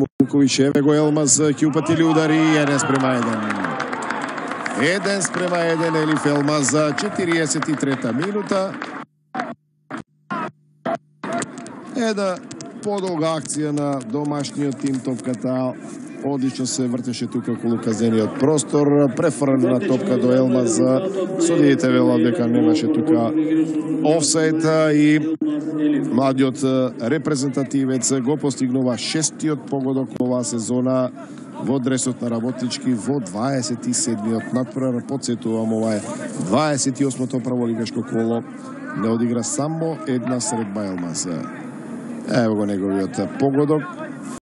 Мункович, еве го Елмаз, ќе упатили удари, 1:1. 1:1 Елиф Елмаз, 43-та минута. Една подолга акција на домашниот тим, топката одлично се вртеше тука околу казениот простор, префрлена топка до Елмаз, судиите велат дека немаше тука офсайд и младиот репрезентативец го постигнува 6-тиот погодок оваа сезона во дресот на Работнички во 27-тиот надпревар. Подсетувам, ова е 28-то прволигашко коло. Не одигра само една средба Елмаз. Ево го неговиот погодок.